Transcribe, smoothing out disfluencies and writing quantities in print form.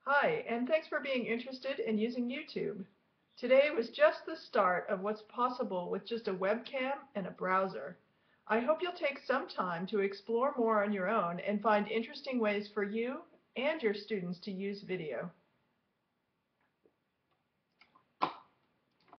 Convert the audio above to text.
Hi, and thanks for being interested in using YouTube. Today was just the start of what's possible with just a webcam and a browser. I hope you'll take some time to explore more on your own and find interesting ways for you and your students to use video.